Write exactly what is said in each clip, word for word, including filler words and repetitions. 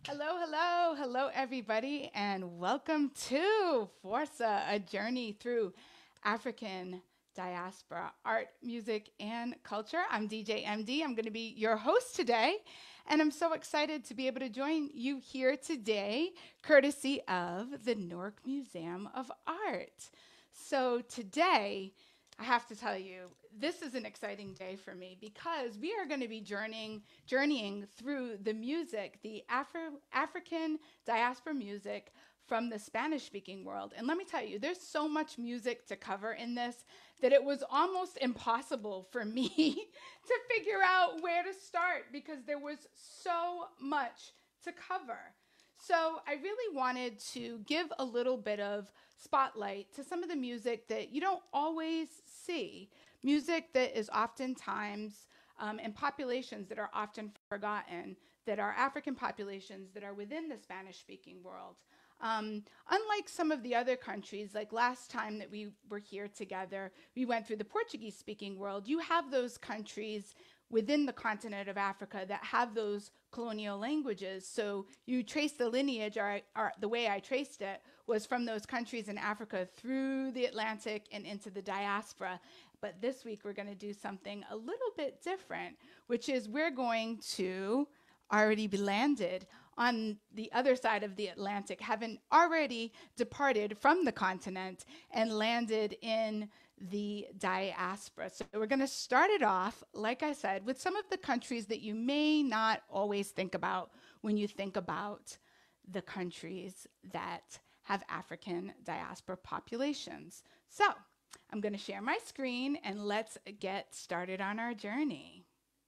Hello, hello, hello, everybody, and welcome to FORSA, a journey through African diaspora, art, music, and culture. I'm D J M D. I'm going to be your host today, and I'm so excited to be able to join you here today, courtesy of the Newark Museum of Art. So today, I have to tell you, this is an exciting day for me because we are going to be journeying, journeying through the music, the Afro, African diaspora music from the Spanish-speaking world. And let me tell you, there's so much music to cover in this that it was almost impossible for me to figure out where to start because there was so much to cover. So I really wanted to give a little bit of spotlight to some of the music that you don't always see, music that is oftentimes um, in populations that are often forgotten, that are African populations that are within the Spanish-speaking world. Um, unlike some of the other countries, like last time that we were here together, we went through the Portuguese-speaking world. You have those countries within the continent of Africa that have those colonial languages. So you trace the lineage, or, or the way I traced it was from those countries in Africa through the Atlantic and into the diaspora. But this week we're going to do something a little bit different, which is we're going to already be landed on the other side of the Atlantic, having already departed from the continent and landed in the diaspora. So we're going to start it off, like I said, with some of the countries that you may not always think about when you think about the countries that have African diaspora populations. So I'm going to share my screen and let's get started on our journey.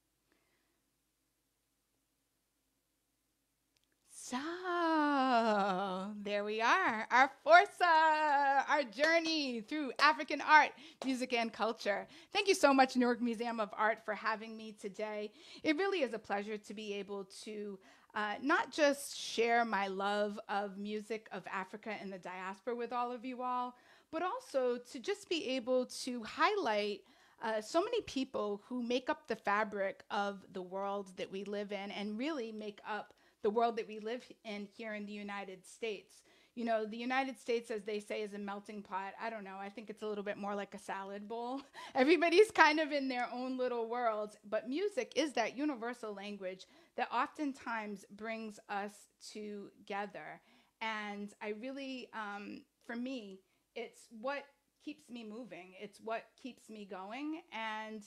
So there we are, our FORSA, our journey through African art, music, and culture. Thank you so much, Newark Museum of Art, for having me today. It really is a pleasure to be able to uh, not just share my love of music of Africa and the diaspora with all of you all, but also to just be able to highlight uh, so many people who make up the fabric of the world that we live in and really make up the world that we live in here in the United States. You know, the United States, as they say, is a melting pot. I don't know. I think it's a little bit more like a salad bowl. Everybody's kind of in their own little world, but music is that universal language that oftentimes brings us together. And I really, um, for me, it's what keeps me moving. It's what keeps me going. And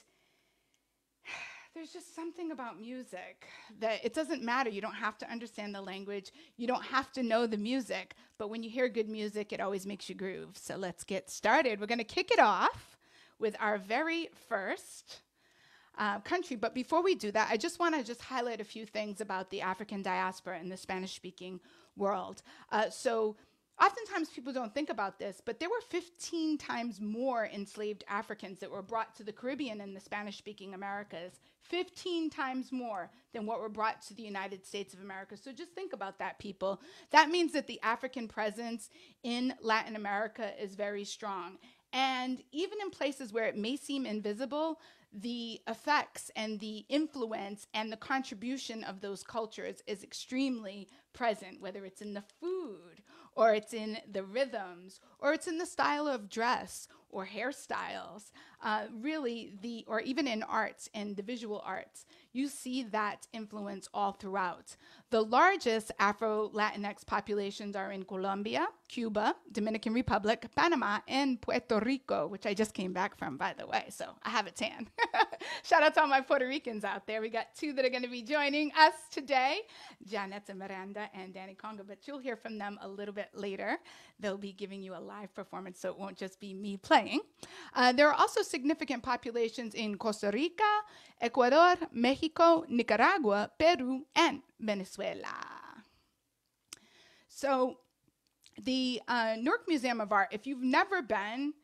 there's just something about music that it doesn't matter. You don't have to understand the language. You don't have to know the music. But when you hear good music, it always makes you groove. So let's get started. We're going to kick it off with our very first uh, country. But before we do that, I just want to just highlight a few things about the African diaspora in the Spanish-speaking world. Uh, so oftentimes people don't think about this, but there were fifteen times more enslaved Africans that were brought to the Caribbean and the Spanish-speaking Americas, fifteen times more than what were brought to the United States of America. So just think about that, people. That means that the African presence in Latin America is very strong. And even in places where it may seem invisible, the effects and the influence and the contribution of those cultures is extremely present, whether it's in the food, or it's in the rhythms, or it's in the style of dress or hairstyles, uh, really the, or even in arts and the visual arts, you see that influence all throughout. The largest Afro-Latinx populations are in Colombia, Cuba, Dominican Republic, Panama, and Puerto Rico, which I just came back from, by the way, so I have a tan. Shout out to all my Puerto Ricans out there. We got two that are going to be joining us today, Janetta Miranda and Danny Conga, but you'll hear from them a little bit later. They'll be giving you a live performance, so it won't just be me playing. Uh, there are also significant populations in Costa Rica, Ecuador, Mexico, Nicaragua, Peru, and Venezuela. So the uh, Newark Museum of Art, if you've never been,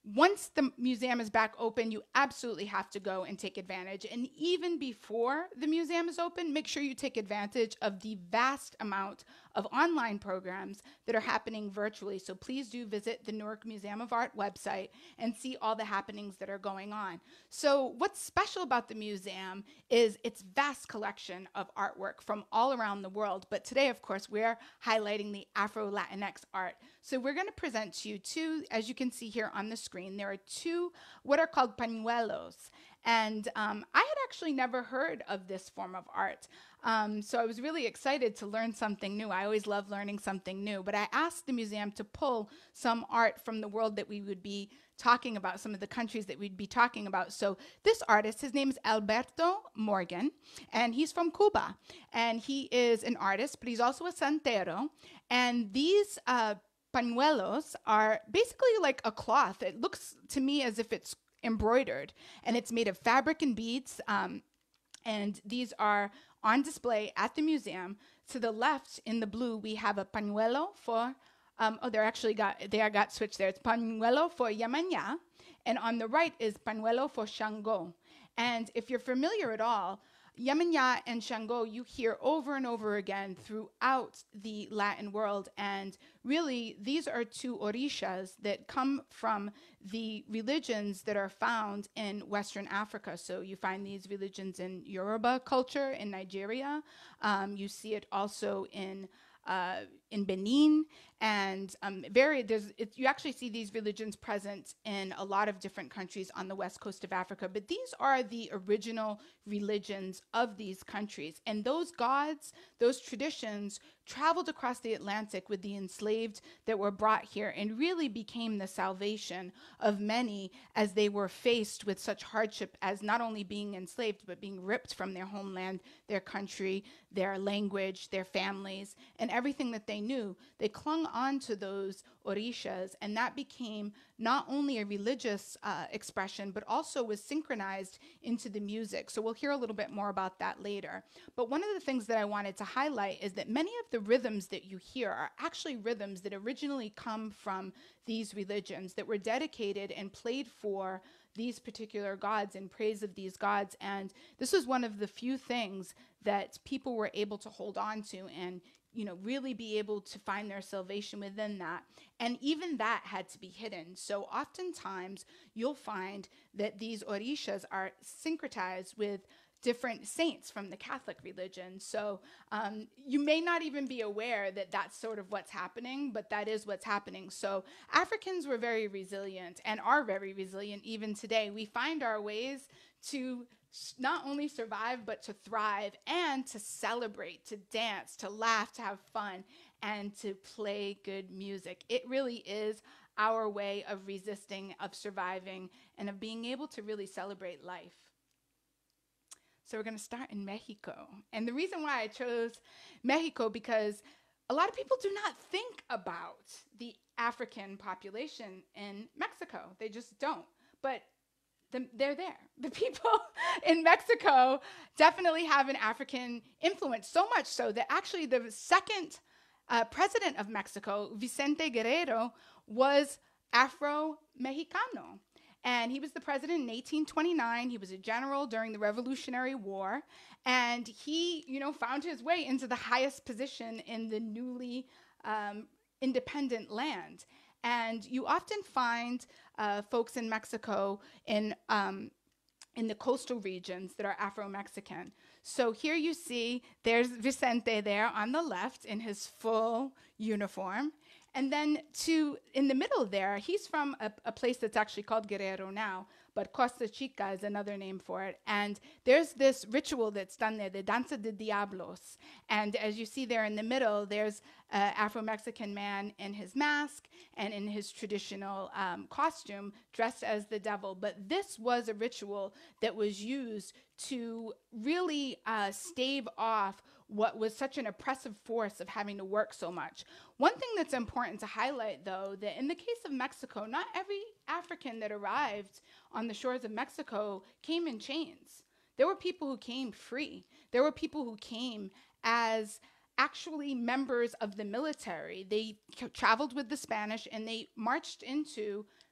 once the museum is back open, you absolutely have to go and take advantage. And even before the museum is open, make sure you take advantage of the vast amount of online programs that are happening virtually. So please do visit the Newark Museum of Art website and see all the happenings that are going on. So what's special about the museum is its vast collection of artwork from all around the world. But today, of course, we're highlighting the Afro-Latinx art. So we're going to present to you two, as you can see here on the screen, there are two what are called pañuelos. And um, I had actually never heard of this form of art. Um, so I was really excited to learn something new. I always love learning something new. But I asked the museum to pull some art from the world that we would be talking about, some of the countries that we'd be talking about. So this artist, his name is Alberto Morgan, and he's from Cuba. And he is an artist, but he's also a santero. And these uh, pañuelos are basically like a cloth. It looks to me as if it's embroidered, and it's made of fabric and beads. Um, and these are on display at the museum. To the left, in the blue, we have a pañuelo for, um, oh, they're actually got, they are got switched there. It's pañuelo for Yamanya, and on the right is pañuelo for Shango. And if you're familiar at all, Yamanya and Shango you hear over and over again throughout the Latin world. And really, these are two orishas that come from the religions that are found in Western Africa. So you find these religions in Yoruba culture in Nigeria. Um, you see it also in Uh, in Benin, and um, very there's it, you actually see these religions present in a lot of different countries on the west coast of Africa. But these are the original religions of these countries, and those gods, those traditions, traveled across the Atlantic with the enslaved that were brought here, and really became the salvation of many as they were faced with such hardship as not only being enslaved, but being ripped from their homeland, their country, their language, their families, and everything that they knew. They clung on to those orishas, and that became not only a religious uh, expression, but also was synchronized into the music. So we'll hear a little bit more about that later. But one of the things that I wanted to highlight is that many of the rhythms that you hear are actually rhythms that originally come from these religions that were dedicated and played for these particular gods in praise of these gods. And this was one of the few things that people were able to hold on to and, you know, really be able to find their salvation within that. And even that had to be hidden. So oftentimes you'll find that these orishas are syncretized with different saints from the Catholic religion. So um, you may not even be aware that that's sort of what's happening, but that is what's happening. So Africans were very resilient and are very resilient even today. We find our ways to not only survive, but to thrive and to celebrate, to dance, to laugh, to have fun, and to play good music. It really is our way of resisting, of surviving, and of being able to really celebrate life. So we're going to start in Mexico. And the reason why I chose Mexico, because a lot of people do not think about the African population in Mexico. They just don't. But the, they're there. The people in Mexico definitely have an African influence, so much so that actually the second uh, president of Mexico, Vicente Guerrero, was Afro-Mexicano. And he was the president in eighteen twenty-nine. He was a general during the Revolutionary War. And he, you know, found his way into the highest position in the newly um, independent land. And you often find uh, folks in Mexico in, um, in the coastal regions that are Afro-Mexican. So here you see, there's Vicente there on the left in his full uniform. And then to in the middle there, he's from a, a place that's actually called Guerrero now, but Costa Chica is another name for it. And there's this ritual that's done there, the Danza de Diablos. And as you see there in the middle, there's an Afro-Mexican man in his mask and in his traditional um, costume, dressed as the devil. But this was a ritual that was used to really uh, stave off what was such an oppressive force of having to work so much. One thing that's important to highlight, though, that in the case of Mexico, not every African that arrived on the shores of Mexico came in chains. There were people who came free. There were people who came as actually members of the military. They traveled with the Spanish and they marched into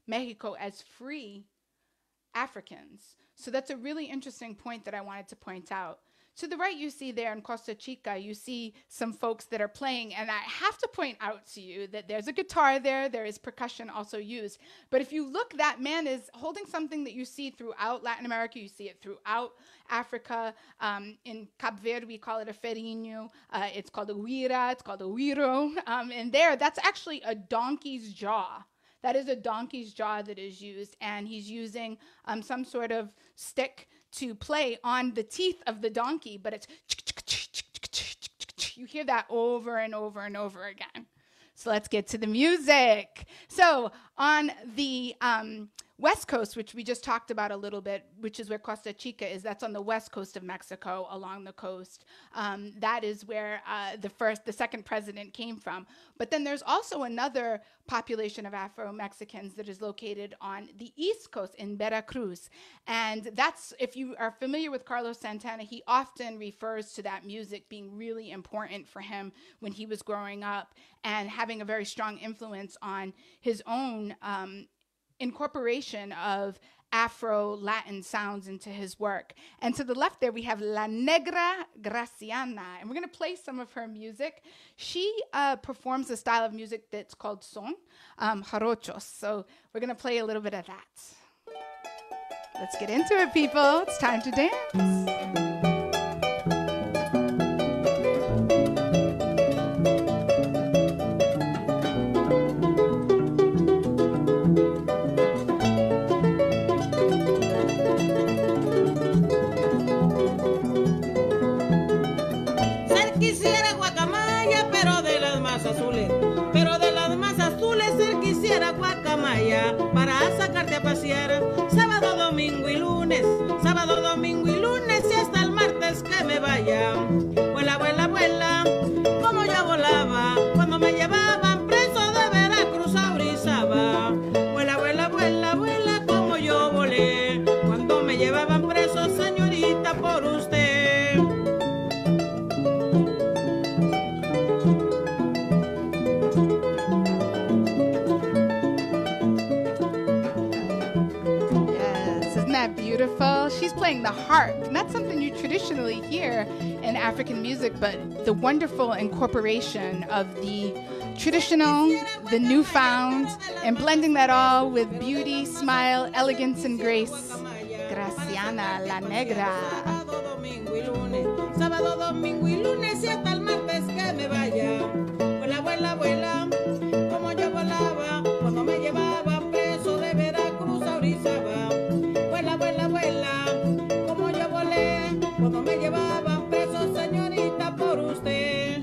Mexico as free Africans. So that's a really interesting point that I wanted to point out. To the right, you see there in Costa Chica, you see some folks that are playing, and I have to point out to you that there's a guitar there, there is percussion also used. But if you look, that man is holding something that you see throughout Latin America, you see it throughout Africa. Um, in Cape Verde, we call it a ferinho. Uh, it's called a huira, it's called a huiro. Um, and there, that's actually a donkey's jaw. That is a donkey's jaw that is used, and he's using um, some sort of stick to play on the teeth of the donkey, but it's, you hear that over and over and over again. So let's get to the music. So on the um, West Coast, which we just talked about a little bit, which is where Costa Chica is, that's on the west coast of Mexico, along the coast. Um, that is where uh, the first, the second president came from. But then there's also another population of Afro-Mexicans that is located on the East Coast in Veracruz. And that's, if you are familiar with Carlos Santana, he often refers to that music being really important for him when he was growing up and having a very strong influence on his own um, incorporation of Afro-Latin sounds into his work. And to the left there, we have La Negra Graciana, and we're going to play some of her music. She uh, performs a style of music that's called son, um, jarochos. So we're going to play a little bit of that. Let's get into it, people. It's time to dance. Para sacarte a pasear, sábado, domingo y lunes, sábado, domingo y lunes y hasta el martes que me vaya. Vuela, vuela, vuela, como yo volaba, cuando me llevaban preso de Veracruz a Orizaba. Vuela, vuela, vuela, vuela, como yo volé, cuando me llevaban preso, señorita, por usted. Beautiful. She's playing the harp. Not something you traditionally hear in African music, but the wonderful incorporation of the traditional, the newfound, and blending that all with beauty, smile, elegance, and grace. Graciana, La Negra. Sábado, domingo y lunes y hasta el martes que me vaya. Vuela, vuela, vuela, como yo volaba, cuando me llevaban preso de Veracruz a Orizaba. Vuela, vuela, vuela, como yo volé, cuando me llevaban preso, señorita, por usted.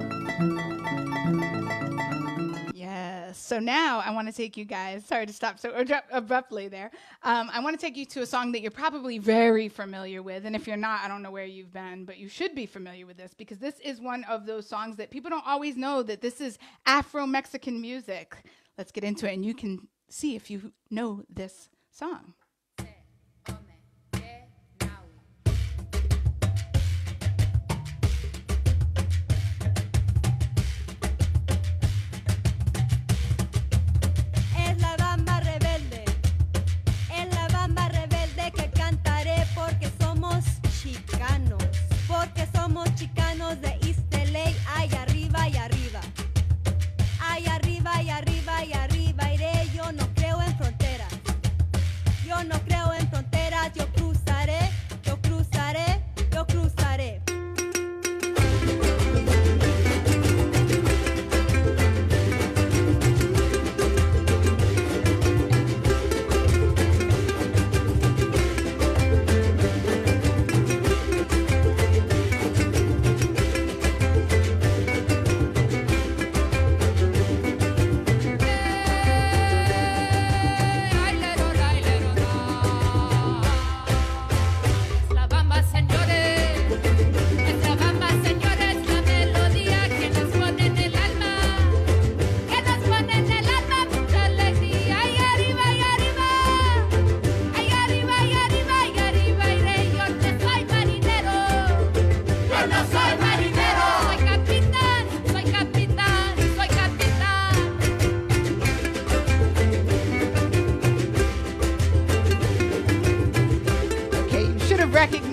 Yes. So now I want to take you guys, sorry to stop so abruptly there. Um, I want to take you to a song that you're probably very familiar with. And if you're not, I don't know where you've been, but you should be familiar with this because this is one of those songs that people don't always know that this is Afro-Mexican music. Let's get into it and you can see if you know this song. Porque somos chicanos de East L A, ay arriba y arriba. Ay arriba y arriba y arriba iré, yo no creo en fronteras. Yo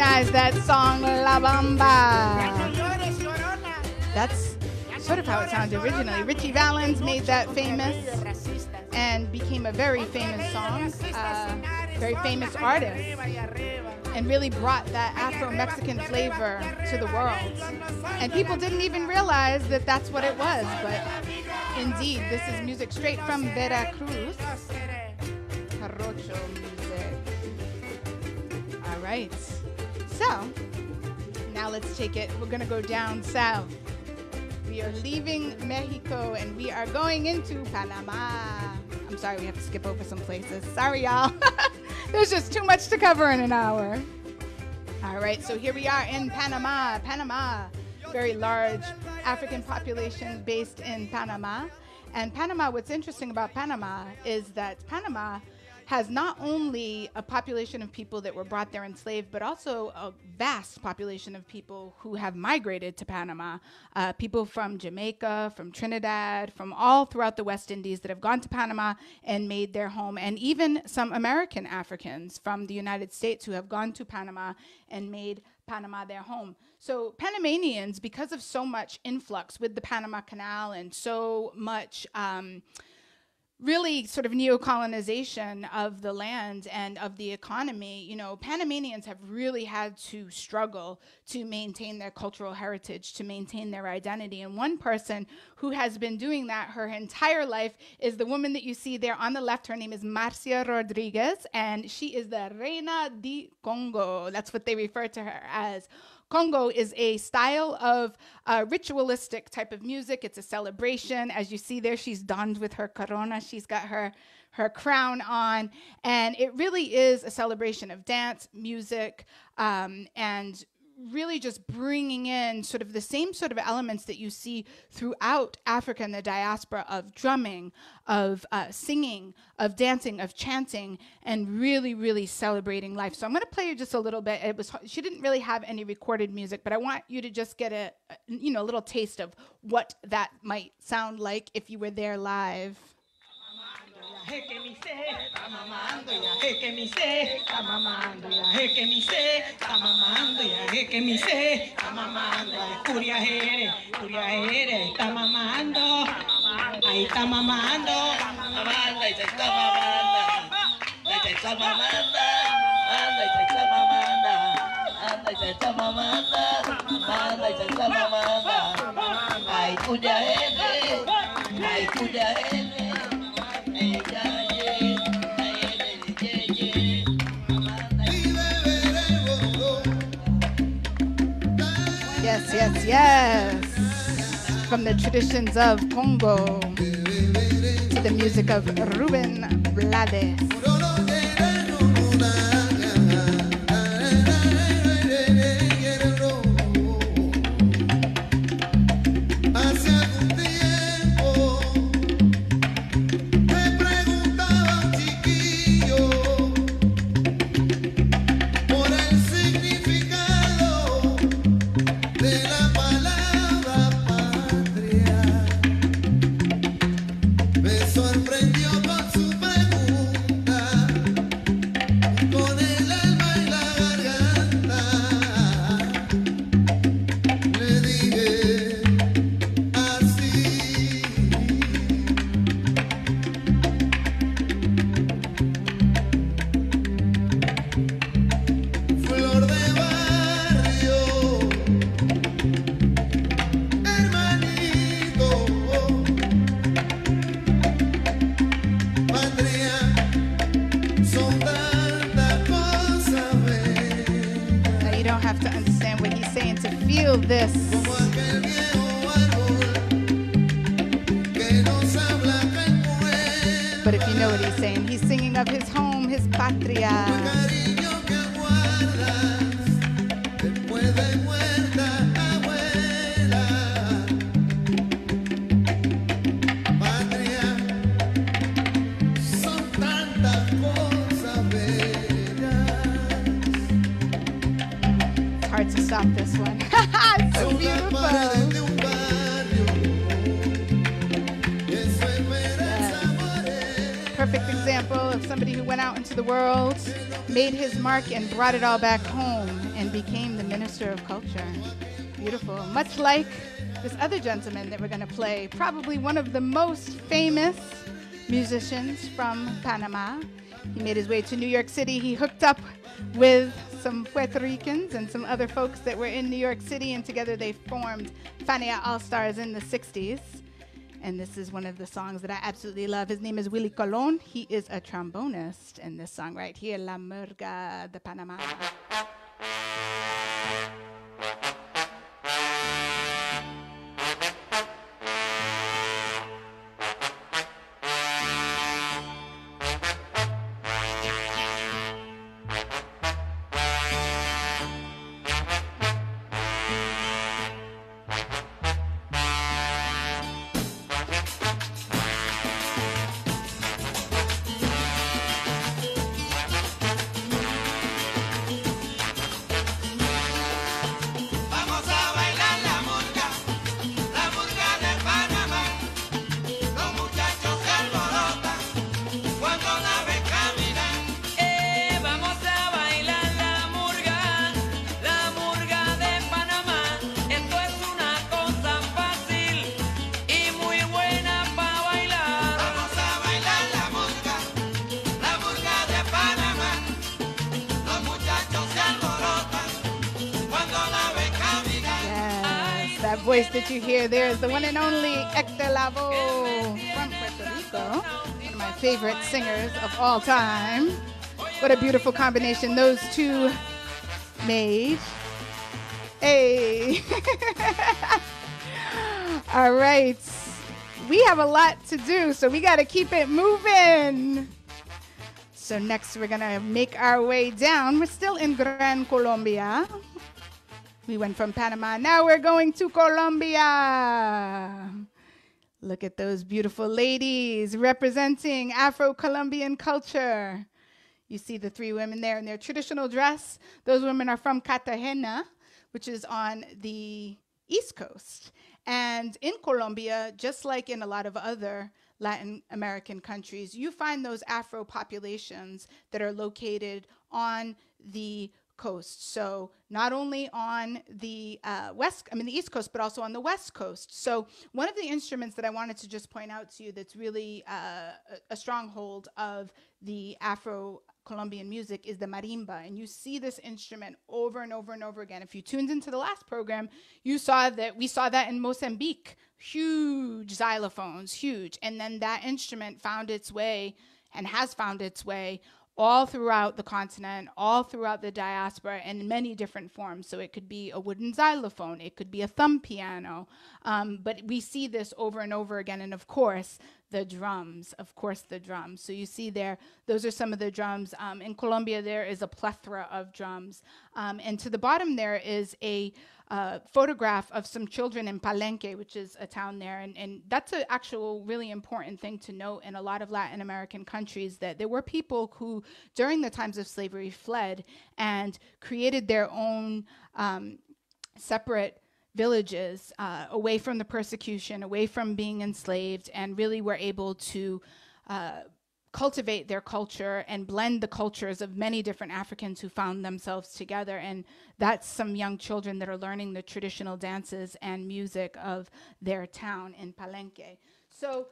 recognize that song, La Bamba. That's sort of how it sounded originally. Richie Valens made that famous and became a very famous song, uh, very famous artist, and really brought that Afro-Mexican flavor to the world. And people didn't even realize that that's what it was, but indeed, this is music straight from Veracruz. Jarocho music. All right. So, now let's take it. We're going to go down south. We are leaving Mexico and we are going into Panama. I'm sorry, we have to skip over some places. Sorry, y'all. There's just too much to cover in an hour. All right, so here we are in Panama. Panama, very large African population based in Panama. And Panama, what's interesting about Panama is that Panama has not only a population of people that were brought there enslaved, but also a vast population of people who have migrated to Panama. Uh, people from Jamaica, from Trinidad, from all throughout the West Indies that have gone to Panama and made their home, and even some American Africans from the United States who have gone to Panama and made Panama their home. So Panamanians, because of so much influx with the Panama Canal and so much um, really sort of neocolonization of the land and of the economy, you know, Panamanians have really had to struggle to maintain their cultural heritage, to maintain their identity. And one person who has been doing that her entire life is the woman that you see there on the left. Her name is Marcia Rodriguez, and she is the Reina de Congo. That's what they refer to her as. Congo is a style of uh, ritualistic type of music. It's a celebration. As you see there, she's donned with her corona. She's got her, her crown on. And it really is a celebration of dance, music, um, and really just bringing in sort of the same sort of elements that you see throughout Africa and the diaspora of drumming, of uh, singing, of dancing, of chanting, and really, really celebrating life. So I'm going to play you just a little bit. It was she didn't really have any recorded music, but I want you to just get a, a you know a little taste of what that might sound like if you were there live. Je que mi se, está mamando ya, je que mi se, está mamando ya, je que mi se, está mamando ya, je que mi se, está mamando ya, curia jere, curia jere, está mamando, ahí está mamando, mamando, y se está mamando, y se está mamando, anda y se está mamando, anda y se está mamando, anda y se está mamando, ahí curia jere, ahí curia jere. Yes, yes, yes. From the traditions of Congo to the music of Ruben Blades. This. But if you know what he's saying, he's singing of his home, his patria. It's hard to stop this one. So beautiful. Yes. Perfect example of somebody who went out into the world, made his mark, and brought it all back home and became the Minister of Culture. Beautiful. Much like this other gentleman that we're going to play, probably one of the most famous musicians from Panama. He made his way to New York City. He hooked up with some Puerto Ricans and some other folks that were in New York City, and together they formed Fania All-Stars in the sixties. And this is one of the songs that I absolutely love. His name is Willie Colon. He is a trombonist, and this song right here, La Murga de Panama. Voice that you hear there is the one and only Hector Lavoe from Puerto Rico, one of my favorite singers of all time. What a beautiful combination those two made. Hey. All right. We have a lot to do, so we got to keep it moving. So next we're going to make our way down. We're still in Gran Colombia. We went from Panama. Now we're going to Colombia. Look at those beautiful ladies representing Afro-Colombian culture. You see the three women there in their traditional dress. Those women are from Cartagena, which is on the East Coast. And in Colombia, just like in a lot of other Latin American countries, you find those Afro populations that are located on the coast. So not only on the uh, west, I mean the East Coast, but also on the West Coast. So one of the instruments that I wanted to just point out to you that's really uh, a stronghold of the Afro-Colombian music is the marimba. And you see this instrument over and over and over again. If you tuned into the last program, you saw that we saw that in Mozambique. Huge xylophones, huge. And then that instrument found its way and has found its way all throughout the continent, all throughout the diaspora, in many different forms. So it could be a wooden xylophone, it could be a thumb piano, um, but we see this over and over again. And of course, the drums, of course, the drums. So you see there, those are some of the drums. Um, in Colombia, there is a plethora of drums. Um, and to the bottom there is a uh, photograph of some children in Palenque, which is a town there. And, and that's an actual really important thing to note in a lot of Latin American countries, that there were people who, during the times of slavery, fled and created their own um, separate villages uh, away from the persecution, away from being enslaved, and really were able to uh, cultivate their culture and blend the cultures of many different Africans who found themselves together. And that's some young children that are learning the traditional dances and music of their town in Palenque. So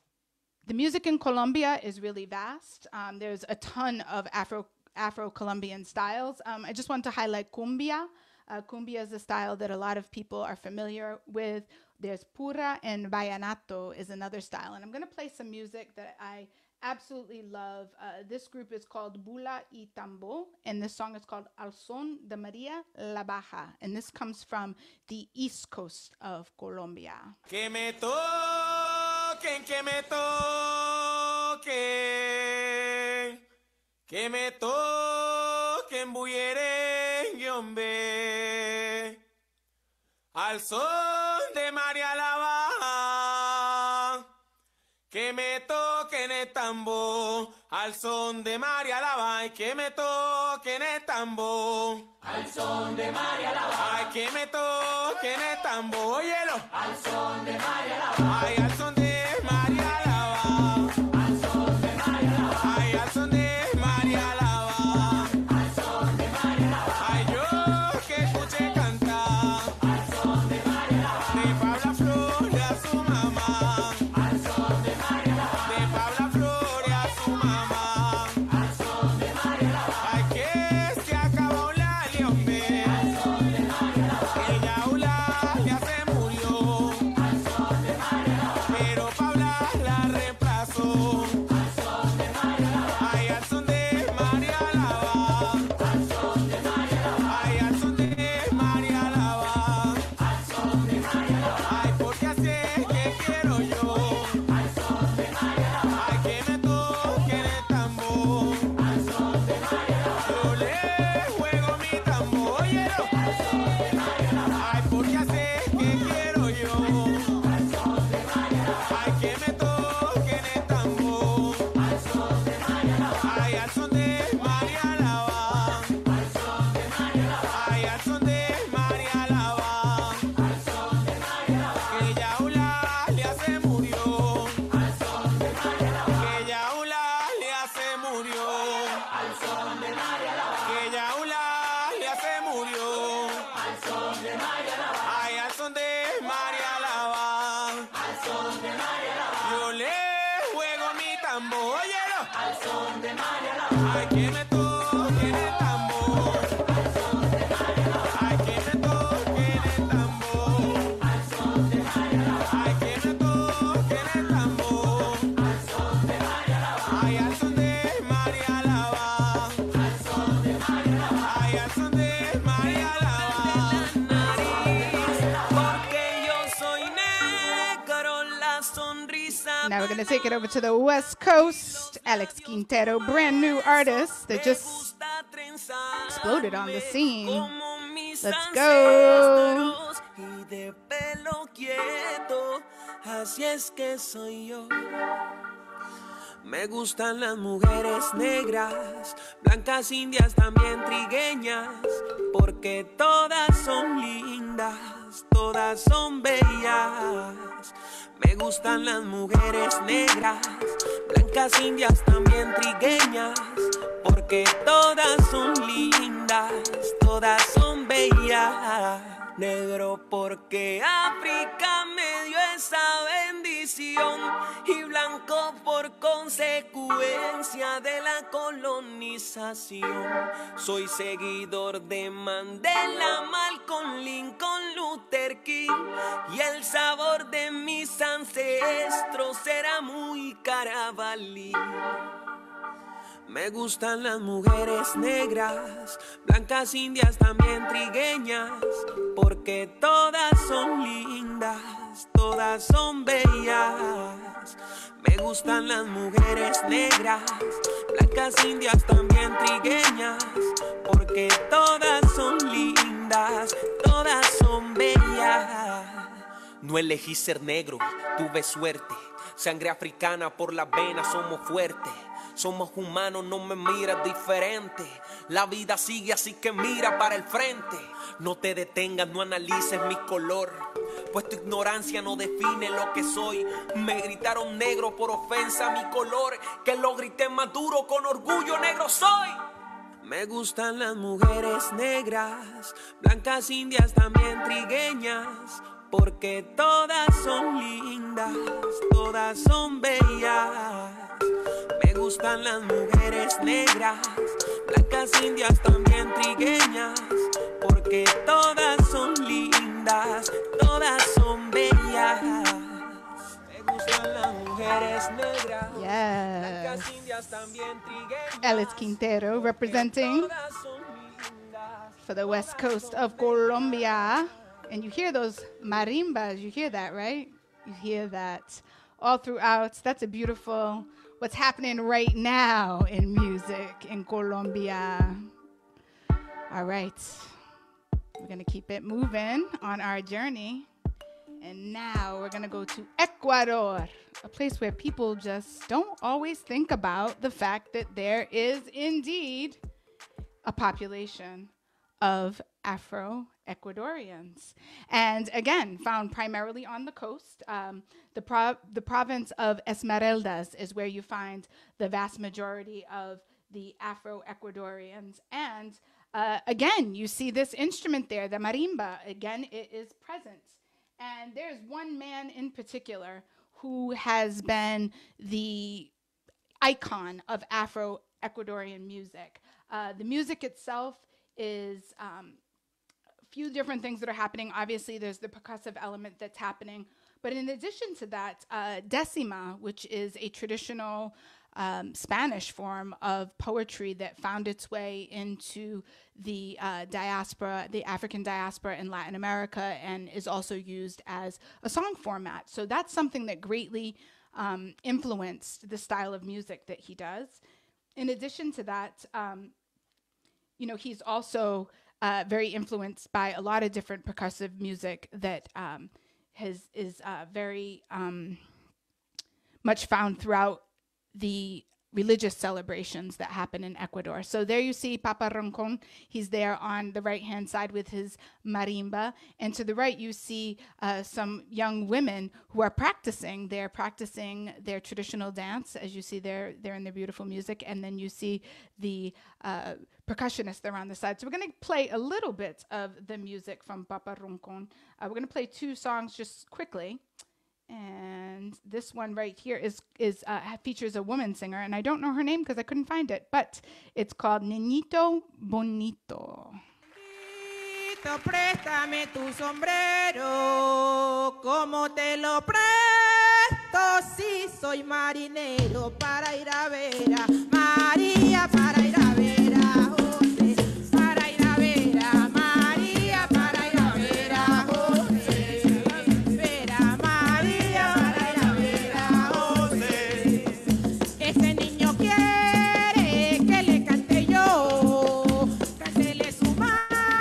the music in Colombia is really vast. Um, there's a ton of Afro, Afro-Colombian styles. Um, I just want to highlight cumbia. Uh, cumbia is a style that a lot of people are familiar with. There's pura and vallenato is another style. And I'm going to play some music that I absolutely love. Uh, this group is called Bula y Tambo, and this song is called Al Son de María la Baja. And this comes from the East Coast of Colombia. Que me toquen, que me toquen, que me toquen, bullerengue, hombre, al son de María la Baja, que me toquen el tambor, al son de María la Baja, que me toquen el tambor, al son de María la Baja, ay, que me toquen el tambor, óyelo, al son de María la Baja, ay, al son de María la Baja, al son de María la Baja, ay, al son de María la Baja, al son de María la Baja, ay, yo María la va. Al son de María la va. Yo le juego mi tambor, óyelo. Al son de María la va. Ay, que me toque el tambor. Al son de María la va. Ay, que me toque el tambor. Al son de María la va. Ay, que me toque el tambor. Al son de María la va. Ay, al son de María la va. Al son de María la va. Ay, al son de María la va. Porque yo soy negro, la sonrisa. Now we're going to take it over to the West Coast. Alex Quintero, brand new artist that just exploded on the scene. Let's go. Y de pelo quieto, así es que soy yo. Me gustan las mujeres negras, blancas, indias, también trigueñas, porque todas son lindas, todas son bellas. Me gustan las mujeres negras, blancas, indias, también trigueñas, porque todas son lindas, todas son bellas. Negro porque África me dio esa bendición y blanco por consecuencia de la colonización. Soy seguidor de Mandela, Malcolm, Lincoln, Luther King, y el sabor de mis ancestros era muy carabalí. Me gustan las mujeres negras, blancas, indias, también trigueñas, porque todas son lindas, todas son bellas. Me gustan las mujeres negras, blancas, indias, también trigueñas, porque todas son lindas, todas son bellas. No elegí ser negro, tuve suerte. Sangre africana por las venas, somos fuertes. Somos humanos, no me miras diferente. La vida sigue, así que mira para el frente. No te detengas, no analices mi color, pues tu ignorancia no define lo que soy. Me gritaron negro por ofensa a mi color, que lo grité más duro, con orgullo negro soy. Me gustan las mujeres negras, blancas, indias, también trigueñas, porque todas son lindas, todas son bellas. Me gustan las mujeres negras, blancas, indias, también trigueñas, porque todas son lindas, todas son bellas. Me gustan las mujeres negras, Yes. blancas, indias, también trigueñas. Alex Quintero representing for the West Coast of Colombia. And you hear those marimbas, you hear that, right? You hear that all throughout. That's a beautiful, what's happening right now in music in Colombia. All right, we're gonna keep it moving on our journey. And now we're gonna go to Ecuador, a place where people just don't always think about the fact that there is indeed a population of Afro-Ecuadorians. And again, found primarily on the coast. Um, the, pro- the province of Esmeraldas is where you find the vast majority of the Afro-Ecuadorians. And uh, again, you see this instrument there, the marimba. Again, it is present. And there's one man in particular who has been the icon of Afro-Ecuadorian music. Uh, the music itself is um, a few different things that are happening. Obviously, there's the percussive element that's happening. But in addition to that, uh, decima, which is a traditional um, Spanish form of poetry that found its way into the uh, diaspora, the African diaspora in Latin America, and is also used as a song format. So that's something that greatly um, influenced the style of music that he does. In addition to that, um, you know, he's also uh, very influenced by a lot of different percussive music that um, has is uh, very um, much found throughout the religious celebrations that happen in Ecuador. So there you see Papa Roncon. He's there on the right-hand side with his marimba. And to the right, you see uh, some young women who are practicing. They're practicing their traditional dance. As you see there, they're in their beautiful music. And then you see the uh, percussionists there on the side. So we're going to play a little bit of the music from Papa Roncon. Uh, we're going to play two songs just quickly. And this one right here is is uh, features a woman singer, and I don't know her name because I couldn't find it, but it's called Niñito Bonito. Préstame tu sombrero, como te lo presto si soy marinero para ir a ver a María, para ir a ver a José, para ir a ver a María, para ir a ver a José, ver a María, para ir a ver a José. Ese niño quiere que le cante yo, cántele su madre.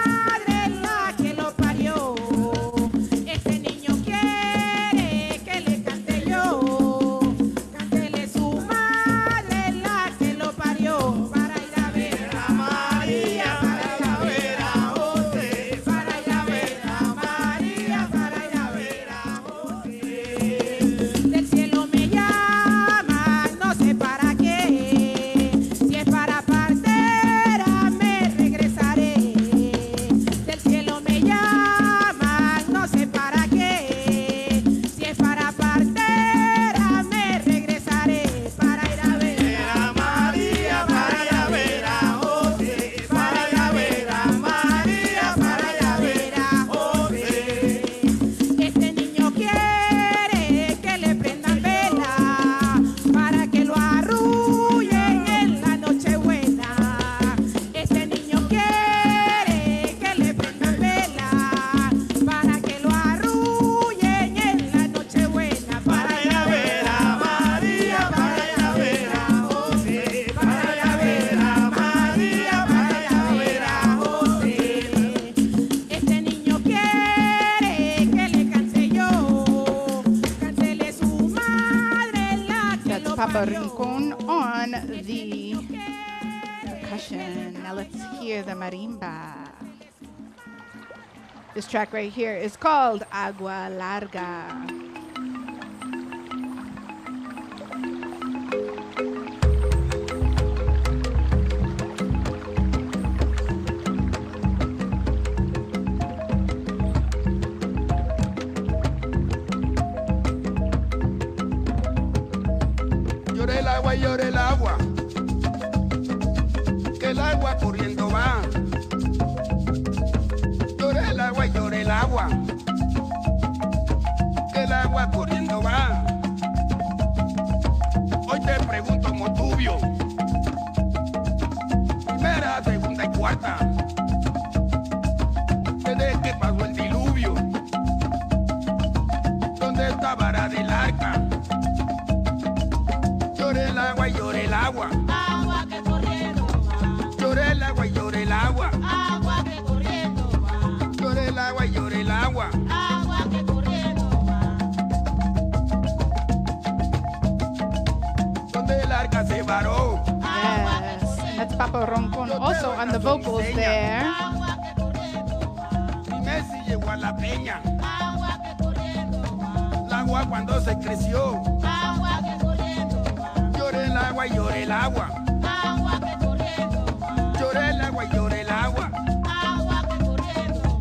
Papa Rincon on the percussion. Now let's hear the marimba. This track right here is called Agua Larga. Lloré el agua, lloré el agua, que el agua corriendo va. Lloré el agua, lloré el agua, que el agua corriendo va. Hoy te pregunto, Motubio, primera, segunda y cuarta, desde que pasó el diluvio, ¿dónde está vara del arca? Lloré el agua y lloré el agua. Agua que corriendo va. Lloré el agua y lloré el agua. Agua que corriendo va. Lloré el agua y lloré el agua. Agua que corriendo va. Donde el arca se varó. Yes, that's Papa Roncon also on the vocals there. Agua que corriendo va. Dime si llegó a la peña. Agua que corriendo va. El agua cuando se creció. Agua que corriendo va. Lloré el agua y lloré el agua. Agua que corriendo va. Lloré el agua y lloré el agua. Agua que corriendo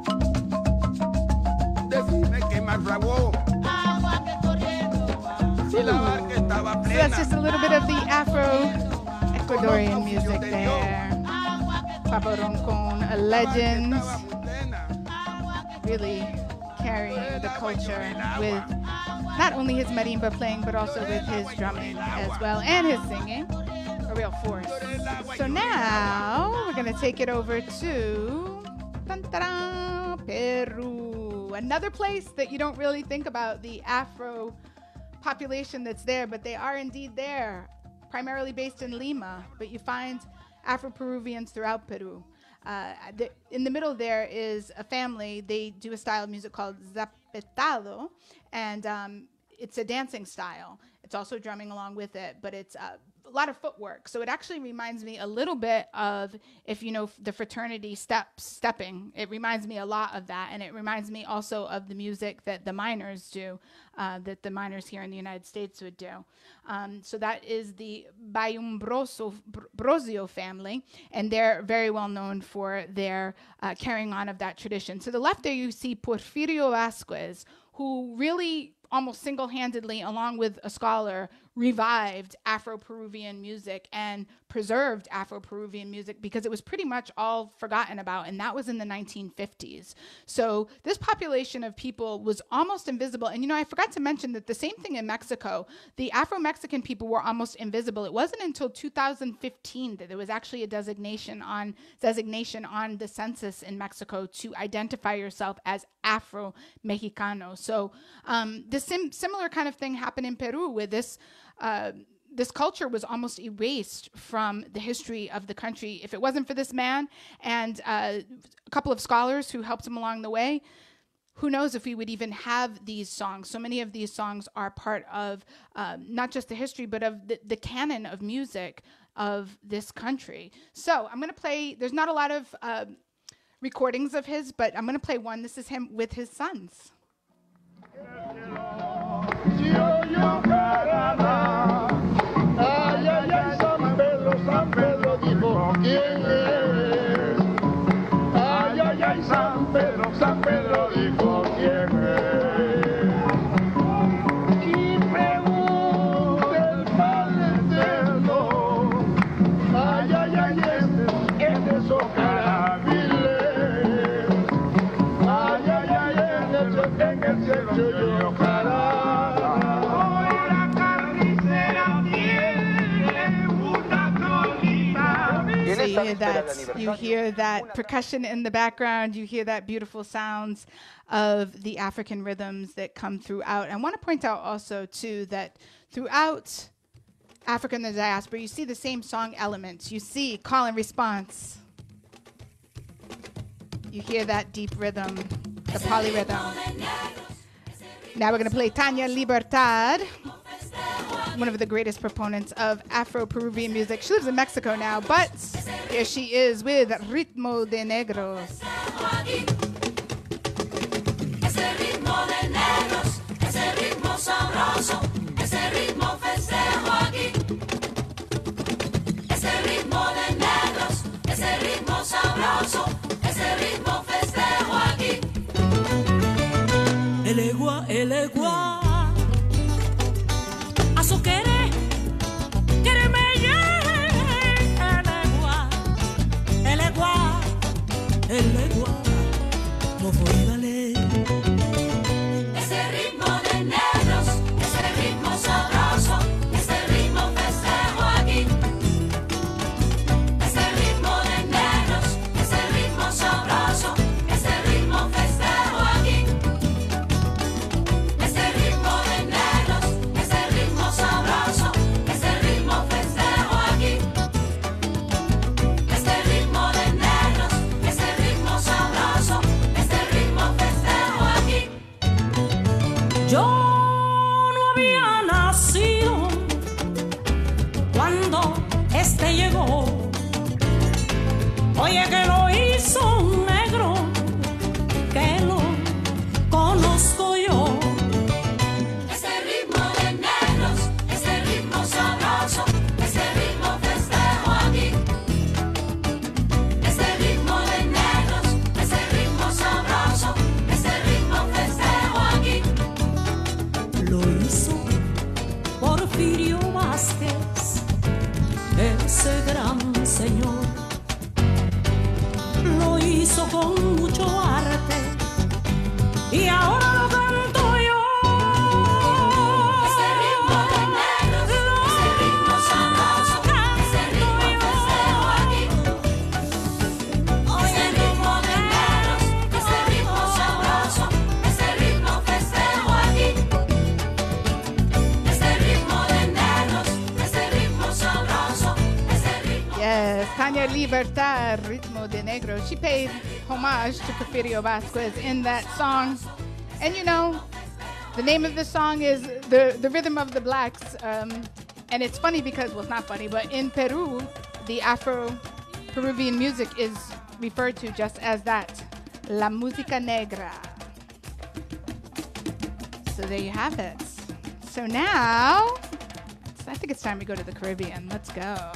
va. Decime que más fraguó. Agua que corriendo va. Si la barca estaba So plena. that's just a little bit of the Afro-Ecuadorian music there. Papa Roncon, a legend, really carrying the culture with not only his marimba playing, but also with his drumming as well, and his singing, a real force. So now we're going to take it over to dun, dun, dun, Peru, another place that you don't really think about the Afro population that's there, but they are indeed there, primarily based in Lima, but you find Afro-Peruvians throughout Peru. Uh, the, in the middle there is a family. They do a style of music called zapetado, and um, it's a dancing style. It's also drumming along with it, but it's uh, a lot of footwork. So it actually reminds me a little bit of, if you know the fraternity steps, stepping, it reminds me a lot of that. And it reminds me also of the music that the miners do, uh, that the miners here in the United States would do. Um, so that is the Bayumbrosio family, and they're very well known for their uh, carrying on of that tradition. To the left there you see Porfirio Vasquez, who really almost single-handedly, along with a scholar, revived Afro-Peruvian music and preserved Afro-Peruvian music, because it was pretty much all forgotten about, and that was in the nineteen fifties. So this population of people was almost invisible. And, you know, I forgot to mention that the same thing in Mexico. The Afro-Mexican people were almost invisible. It wasn't until two thousand fifteen that there was actually a designation on designation on the census in Mexico to identify yourself as Afro-Mexicano. So um, the sim- similar kind of thing happened in Peru, where this uh, this culture was almost erased from the history of the country. If it wasn't for this man and uh, a couple of scholars who helped him along the way, who knows if we would even have these songs. So many of these songs are part of uh, not just the history, but of the, the canon of music of this country. So I'm going to play, there's not a lot of uh, recordings of his, but I'm going to play one. This is him with his sons. Ay, ay, ay, San Pedro, San Pedro dijo quién es. Ay, ay, ay, San Pedro, San Pedro dijo quién es. Y pregunta el Padre Eterno. Ay, ay, ay, este es de esos carabiles. Ay, ay, ay, en el, en el cielo yo cara. So you hear that, you hear that percussion in the background, you hear that beautiful sounds of the African rhythms that come throughout. I want to point out also, too, that throughout Africa and the diaspora, you see the same song elements. You see call and response. You hear that deep rhythm, the polyrhythm. Now we're going to play Tania Libertad, one of the greatest proponents of Afro-Peruvian music. She lives in Mexico now, but here she is with Ritmo de Negros. Ese ritmo de negros, ese ritmo sabroso, ese ritmo festejo aquí. Ese ritmo de negros, ese ritmo sabroso, ese ritmo festejo aquí. El egua, el egua. El legua, no voy a leer. Ese ritmo de negros, ese ritmo sabroso, ese ritmo festejo aquí. Ese ritmo de negros, ese ritmo sabroso, ese ritmo festejo aquí. Ese ritmo de negros, ese ritmo sabroso, ese ritmo festejo aquí. Ese ritmo de negros, ese ritmo sabroso, ese ritmo festejo aquí. Yo no había nacido cuando este llegó. Oye que lo hizo un negro, que lo conozco yo. Ese ritmo de negros, ese ritmo sabroso, ese ritmo festejo aquí. Ese ritmo de negros, ese ritmo sabroso, ese ritmo festejo aquí. Lo hizo Porfirio Vázquez, ese gran señor. Lo hizo con mucho arte y ahora lo canto yo. Ese ritmo de negros, ese ritmo sabroso, ese ritmo festejo aquí. Ese ritmo de negros, ese ritmo sabroso, ese ritmo festejo aquí. Ese ritmo de negros, ese ritmo sabroso, ese ritmo. Yes, Tania Libertad, Ritmo de Negro. She paid homage to Porfirio Vasquez in that song. And you know, the name of the song is The, the Rhythm of the Blacks. Um, and it's funny because, well, it's not funny, but in Peru, the Afro-Peruvian music is referred to just as that, la música negra. So there you have it. So now, I think it's time we go to the Caribbean. Let's go.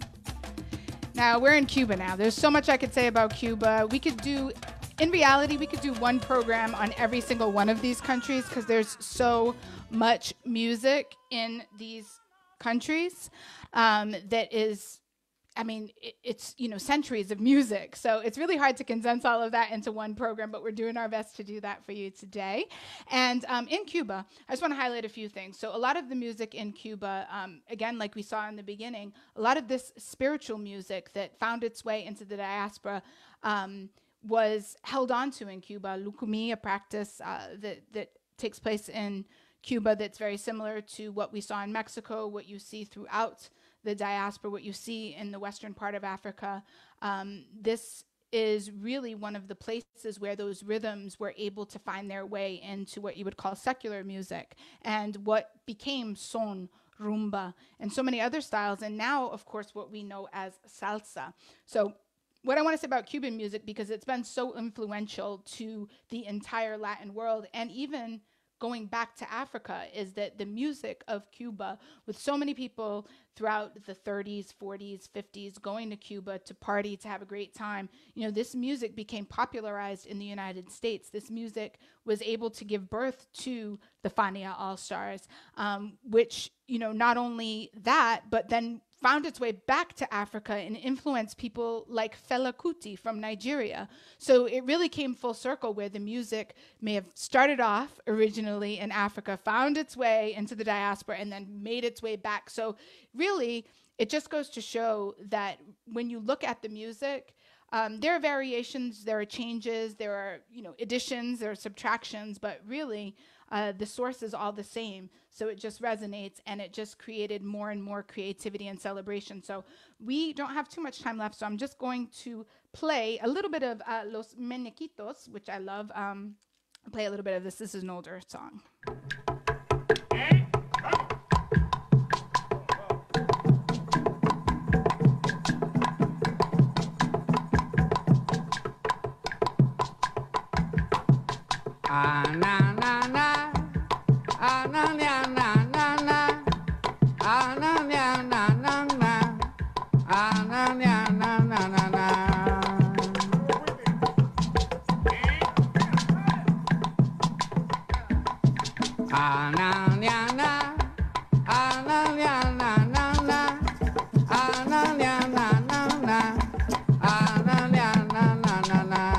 Now, we're in Cuba now. There's so much I could say about Cuba. We could do, in reality, we could do one program on every single one of these countries because there's so much music in these countries um, that is, I mean, it, it's, you know, centuries of music. So it's really hard to condense all of that into one program, but we're doing our best to do that for you today. And um, in Cuba, I just want to highlight a few things. So a lot of the music in Cuba, um, again, like we saw in the beginning, a lot of this spiritual music that found its way into the diaspora um, was held on to in Cuba. Lucumí, a practice uh, that, that takes place in Cuba that's very similar to what we saw in Mexico, what you see throughout the diaspora, what you see in the western part of Africa. Um, this is really one of the places where those rhythms were able to find their way into what you would call secular music and what became son, rumba, and so many other styles. And now, of course, what we know as salsa. So what I want to say about Cuban music, because it's been so influential to the entire Latin world and even going back to Africa, is that the music of Cuba, with so many people throughout the thirties, forties, fifties, going to Cuba to party, to have a great time, you know, this music became popularized in the United States. This music was able to give birth to the Fania All-Stars, um, which, you know, not only that, but then found its way back to Africa and influenced people like Fela Kuti from Nigeria. So it really came full circle where the music may have started off originally in Africa, found its way into the diaspora, and then made its way back. So really, it just goes to show that when you look at the music, um, there are variations, there are changes, there are, you know, additions, there are subtractions, but really, Uh, the source is all the same, so it just resonates, and it just created more and more creativity and celebration. So we don't have too much time left, so I'm just going to play a little bit of uh, Los Menequitos, which I love. Um, I'll play a little bit of this. This is an older song. Ah, na, na, na. Ah, na, na, na, na, na. Ah, na, na, na, na, na. Ah, na, na, na, na, na, na. Ah, na, na, na. Ah, na, na, na, na, na. Ah, na, na, na, na, na. Ah, na, na, na, na, na, na.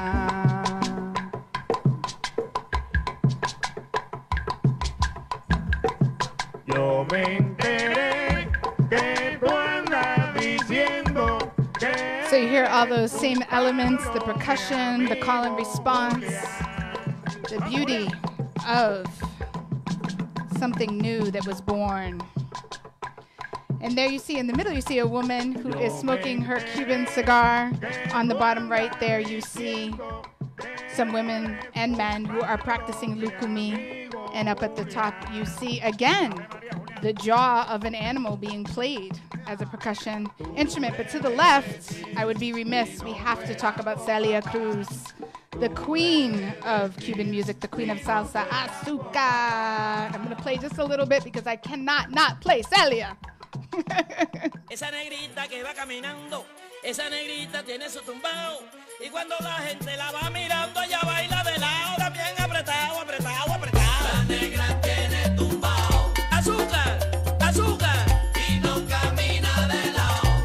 Yo me enteré que tú andas diciendo que... So you hear all those same elements, the percussion, the call and response, the beauty of something new that was born. And there you see, in the middle, you see a woman who is smoking her Cuban cigar. On the bottom right there, you see some women and men who are practicing lucumí. And up at the top, you see, again, the jaw of an animal being played as a percussion instrument. But to the left, I would be remiss, we have to talk about Celia Cruz, the queen of Cuban music, the queen of salsa, Azúcar. I'm going to play just a little bit because I cannot not play Celia. Esa negrita que va caminando, esa negrita tiene su tumbao, y cuando la gente la va mirando, ella baila de lado, también apretado, apretado, apretado. La negra tiene tumbao, azúcar, azúcar, y no camina de lado.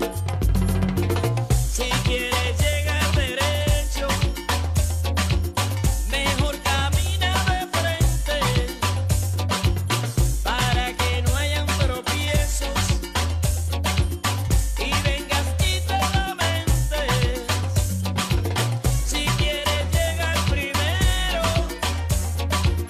Si quieres llegar derecho, mejor camina de frente, para que no hayan tropiezos y vengas y te lamentes. Si quieres llegar primero,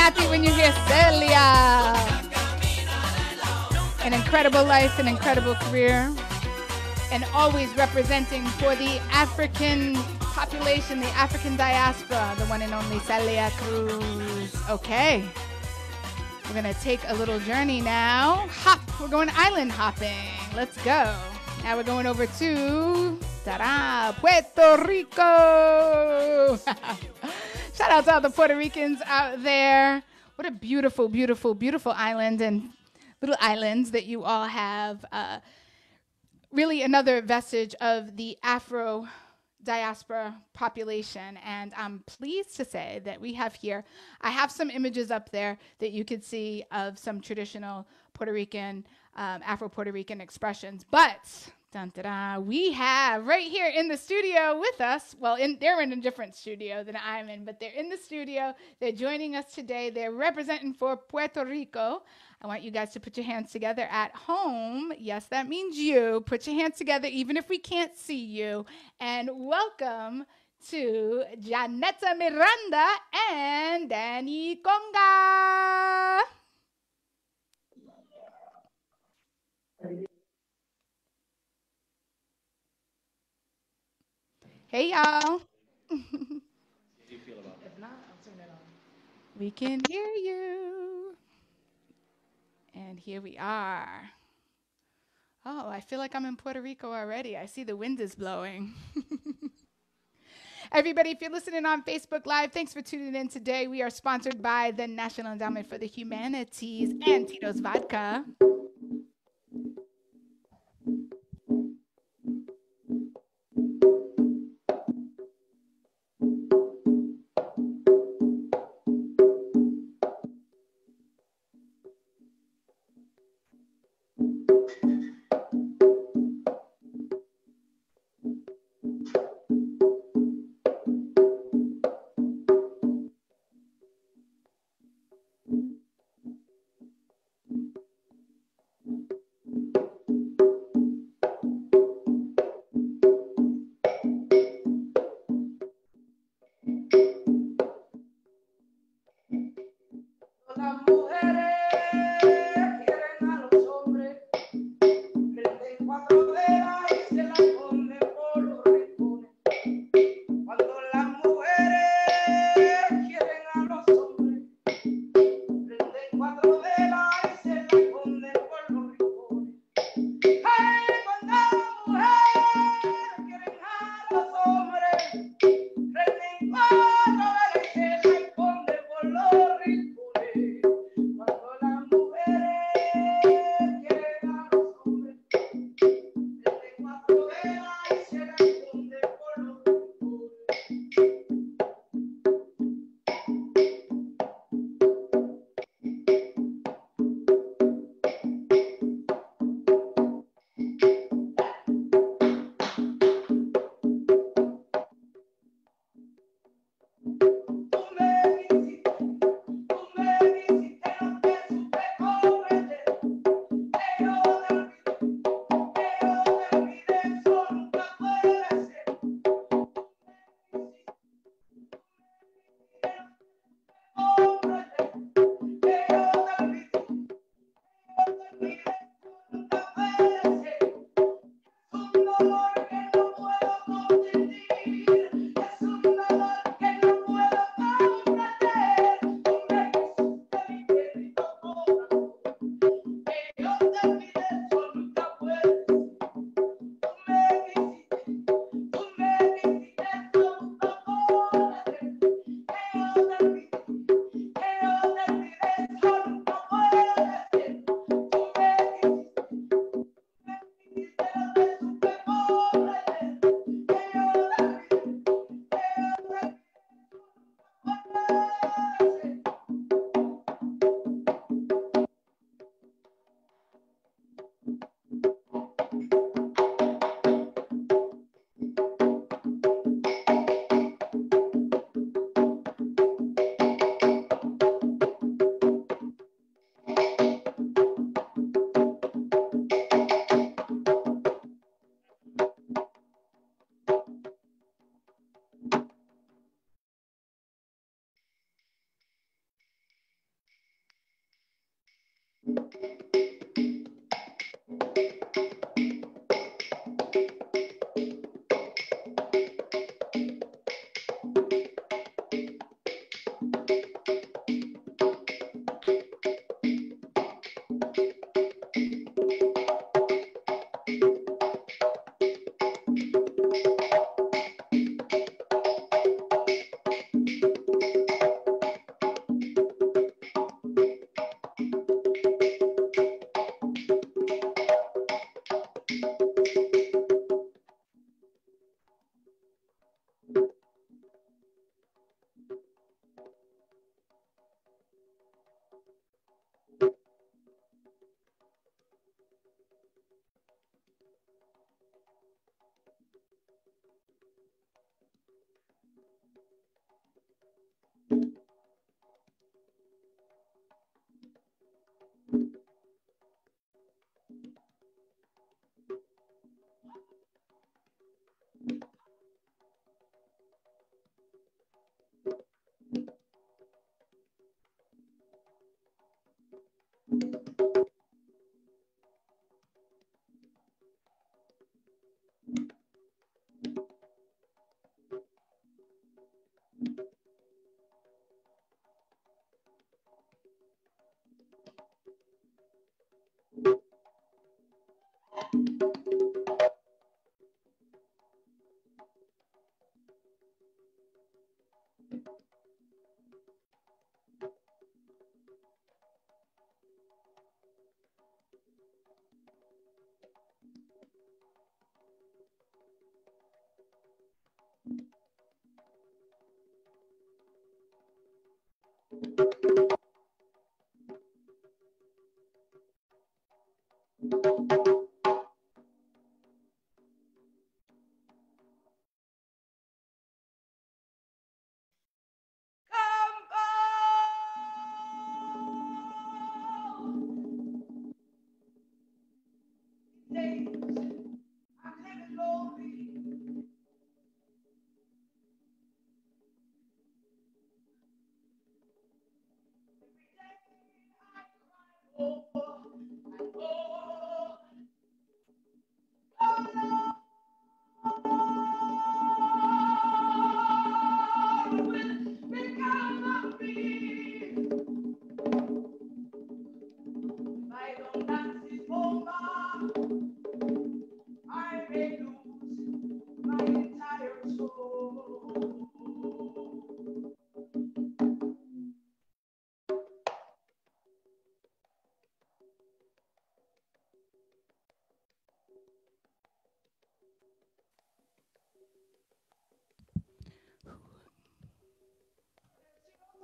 happy when you hear Celia. An incredible life, an incredible career, and always representing for the African population, the African diaspora, the one and only Celia Cruz. Okay. We're going to take a little journey now. Hop. We're going island hopping. Let's go. Now we're going over to ta-da, Puerto Rico. Shout out to all the Puerto Ricans out there. What a beautiful, beautiful, beautiful island and little islands that you all have. Uh, really another vestige of the Afro diaspora population, and I'm pleased to say that we have here, I have some images up there that you could see of some traditional Puerto Rican, um, Afro-Puerto Rican expressions, but dun, dun, dun, we have right here in the studio with us, well, in, they're in a different studio than I'm in, but they're in the studio, they're joining us today, they're representing for Puerto Rico. I want you guys to put your hands together at home. Yes, that means you. Put your hands together even if we can't see you. And welcome to Janetta Miranda and Danny Conga. Hey, y'all. We can hear you. And here we are. Oh, I feel like I'm in Puerto Rico already. I see the wind is blowing. Everybody, if you're listening on Facebook Live, thanks for tuning in today. We are sponsored by the National Endowment for the Humanities and Tito's Vodka.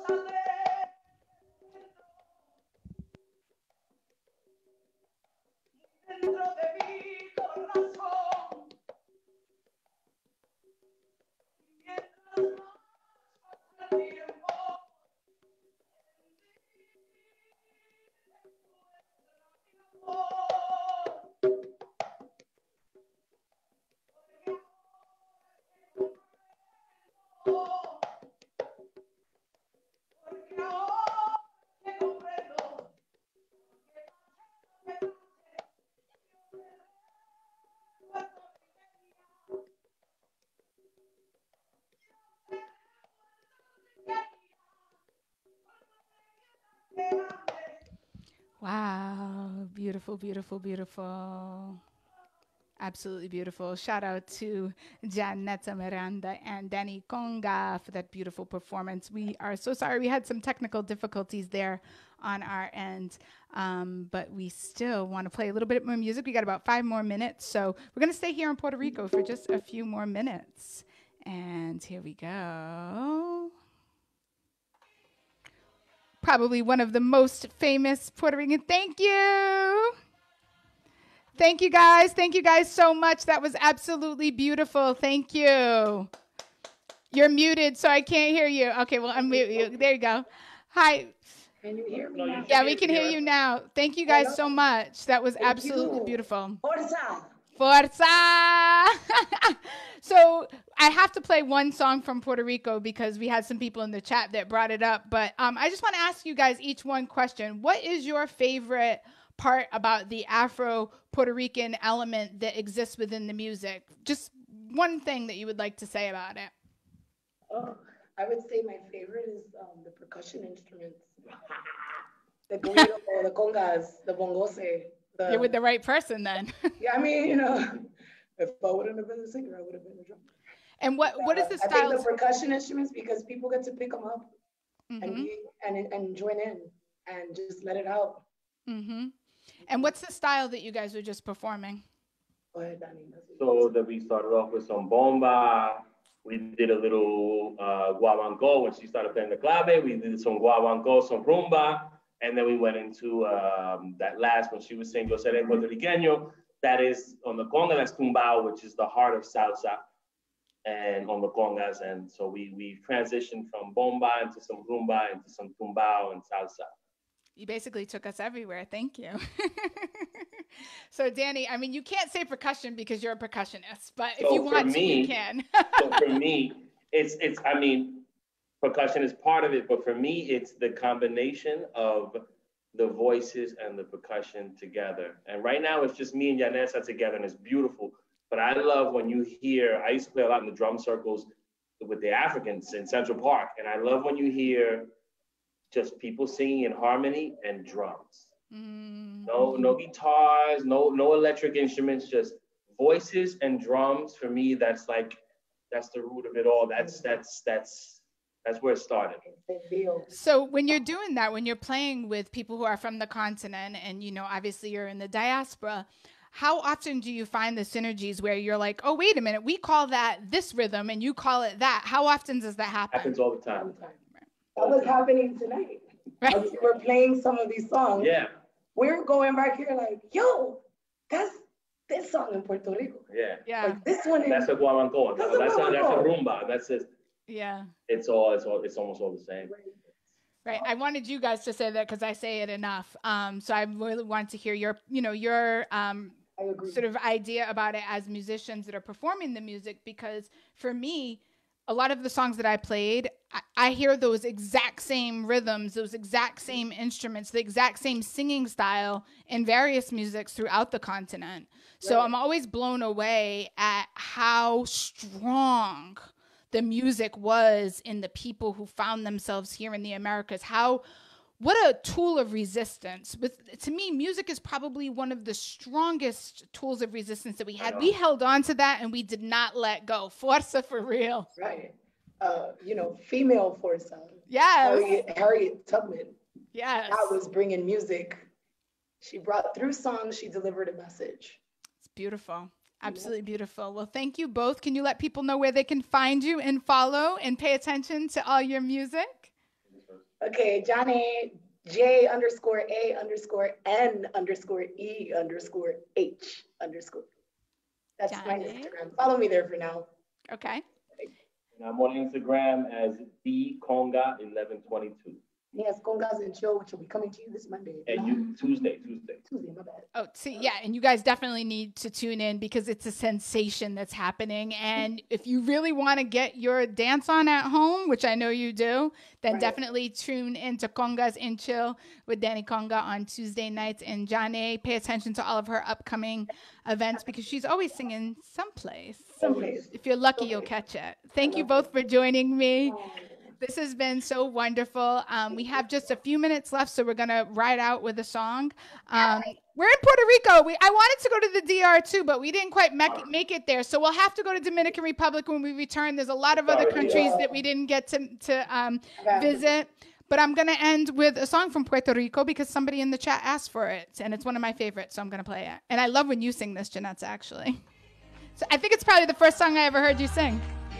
Wow, beautiful, beautiful, beautiful. Absolutely beautiful. Shout out to Janetta Miranda and Danny Conga for that beautiful performance. We are so sorry. We had some technical difficulties there on our end, um, but we still want to play a little bit more music. We got about five more minutes, so we're going to stay here in Puerto Rico for just a few more minutes. And here we go. Probably one of the most famous Puerto Rican. Thank you. Thank you, guys. Thank you, guys, so much. That was absolutely beautiful. Thank you. You're muted, so I can't hear you. Okay, well, unmute you. There you go. Hi. Can you hear me now? Yeah, we can hear you now. Thank you, guys, so much. That was absolutely beautiful. Forza. Forza. So I have to play one song from Puerto Rico because we had some people in the chat that brought it up. But um, I just want to ask you guys each one question. What is your favorite part about the Afro-Puerto Rican element that exists within the music? Just one thing that you would like to say about it. Oh, I would say my favorite is um, the percussion instruments. The guiro, the congas, the bongose. The, You're with the right person then. Yeah, I mean, you know, if I wouldn't have been a singer, I would have been a drummer. And what, what is the I style? think the percussion instruments, because people get to pick them up mm-hmm. and, be, and and join in and just let it out. Mm-hmm. And what's the style that you guys were just performing? Go ahead, Danny. So that we started off with some bomba. We did a little uh, guabanco when she started playing the clave. We did some guabanco, some rumba. And then we went into um, that last when she was saying Yo seré puertorriqueño. That is on the conga, that's tumbao, which is the heart of salsa. And on the congas. And so we, we transitioned from bomba into some rumba, into some tumbao and salsa. You basically took us everywhere. Thank you. So, Danny, I mean, you can't say percussion because you're a percussionist, but if so you want me, to, you can. So for me, it's, it's, I mean, percussion is part of it, but for me, it's the combination of the voices and the percussion together. And right now, it's just me and Yanessa together, and it's beautiful. But I love when you hear, I used to play a lot in the drum circles with the Africans in Central Park, and I love when you hear just people singing in harmony and drums. Mm. No, no guitars, no, no electric instruments, just voices and drums. For me, that's like, that's the root of it all. That's, that's, that's, that's where it started. So when you're doing that, when you're playing with people who are from the continent and, you know, obviously you're in the diaspora, how often do you find the synergies where you're like, oh, wait a minute, we call that this rhythm and you call it that? How often does that happen? Happens all the time. All the time. That was happening tonight. Right. As we were playing some of these songs. Yeah. We're going back here like, yo, that's this song in Puerto Rico. Yeah. Yeah. Like this one. That's a guabanco. That's, that's, a, that's a rumba. That's it. Yeah. It's all, it's all, it's almost all the same. Right. I wanted you guys to say that because I say it enough. Um, so I really want to hear your, you know, your um, sort of idea about it as musicians that are performing the music, because for me, a lot of the songs that I played, I, I hear those exact same rhythms, those exact same instruments, the exact same singing style in various musics throughout the continent. So right. I'm always blown away at how strong the music was in the people who found themselves here in the Americas. How, what a tool of resistance. With, to me, music is probably one of the strongest tools of resistance that we had. We held on to that and we did not let go. Forza for real. Right. Uh, you know, female Forza. Yes. Harriet, Harriet Tubman. Yes. That was bringing music. She brought through songs, she delivered a message. It's beautiful. Absolutely beautiful. Well, thank you both. Can you let people know where they can find you and follow and pay attention to all your music? Okay, Johnny, J underscore A underscore N underscore E underscore H underscore. That's my Johnny. Instagram. Follow me there for now. Okay. And I'm on Instagram as D Conga eleven twenty-two. Yes, Congas and Chill, which will be coming to you this Monday. And you Tuesday, Tuesday. Tuesday, my bad. Oh, see, yeah, and you guys definitely need to tune in because it's a sensation that's happening. And if you really want to get your dance on at home, which I know you do, then Right. definitely tune into Congas and Chill with Danny Conga on Tuesday nights. And Janae, pay attention to all of her upcoming events because she's always singing someplace. Someplace. If you're lucky, you'll catch it. Thank you both for joining me. This has been so wonderful. Um, we have just a few minutes left, so we're going to ride out with a song. Um, we're in Puerto Rico. We, I wanted to go to the D R too, but we didn't quite make, make it there. So we'll have to go to Dominican Republic when we return. There's a lot of other countries that we didn't get to, to um, visit. But I'm going to end with a song from Puerto Rico because somebody in the chat asked for it, and it's one of my favorites, so I'm going to play it. And I love when you sing this, Jeanette, actually. So I think it's probably the first song I ever heard you sing.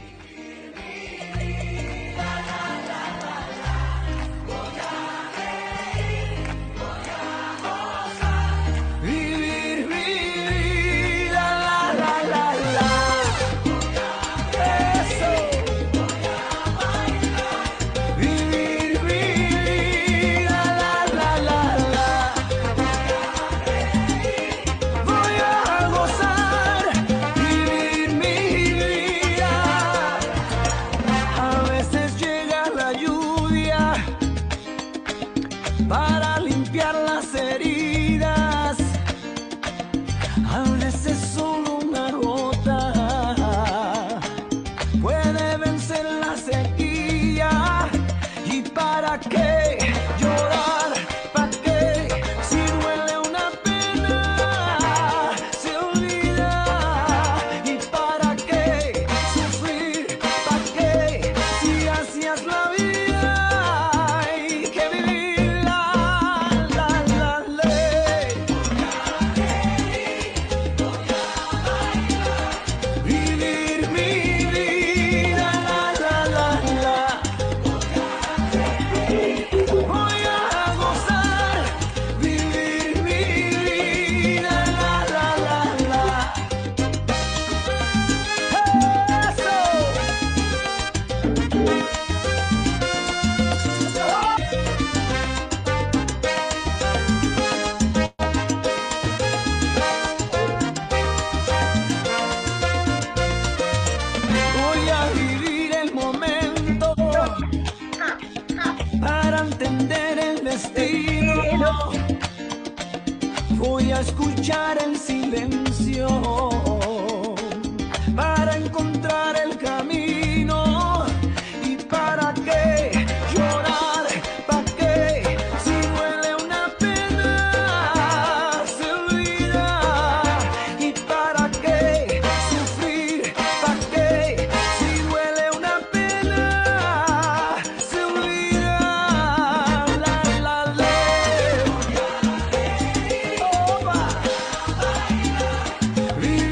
Escuchar el silencio para encontrar el camino y para qué llorar, para qué si duele una pena se olvida y para qué sufrir, para qué si duele una pena se olvida la la la. Vivir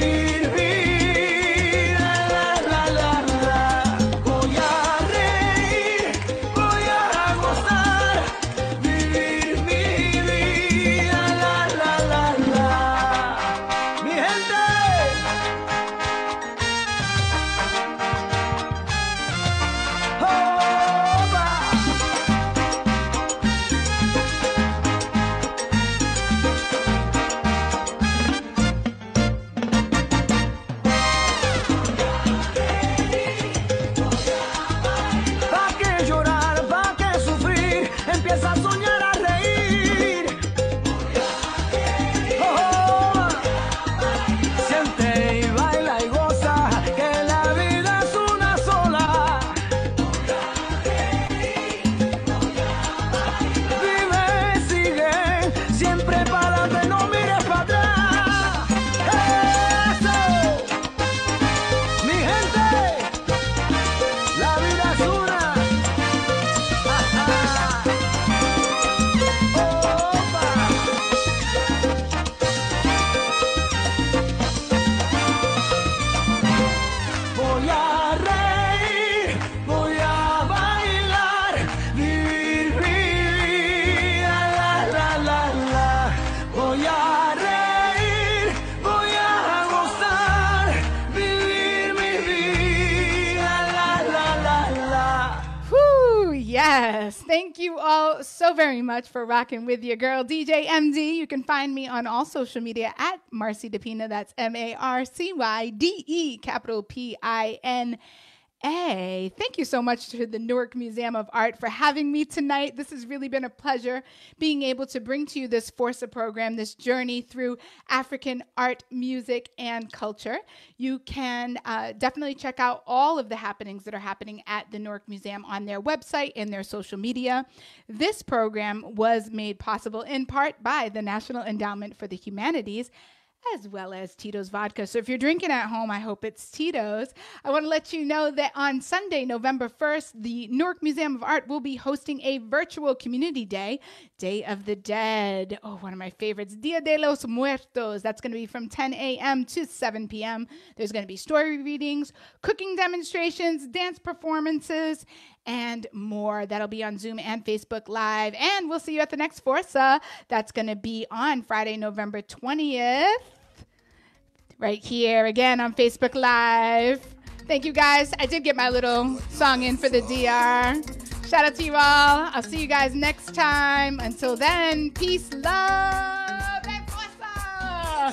Yes. Thank you all so very much for rocking with your girl, D J M D. You can find me on all social media at Marcy DePina. That's M A R C Y D E, capital P I N A. Thank you so much to the Newark Museum of Art for having me tonight. This has really been a pleasure being able to bring to you this FORSA program, this journey through African art, music, and culture. You can uh, definitely check out all of the happenings that are happening at the Newark Museum on their website and their social media. This program was made possible in part by the National Endowment for the Humanities, as well as Tito's Vodka. So if you're drinking at home, I hope it's Tito's. I want to let you know that on Sunday, November first, the Newark Museum of Art will be hosting a virtual community day, Day of the Dead. Oh, one of my favorites, Dia de los Muertos. That's going to be from ten a.m. to seven p.m. There's going to be story readings, cooking demonstrations, dance performances, and more. That'll be on Zoom and Facebook Live. And we'll see you at the next FORSA. That's going to be on Friday, November twentieth. Right here again on Facebook Live. Thank you guys. I did get my little song in for the D R. Shout out to you all. I'll see you guys next time. Until then, peace, love, and FORSA.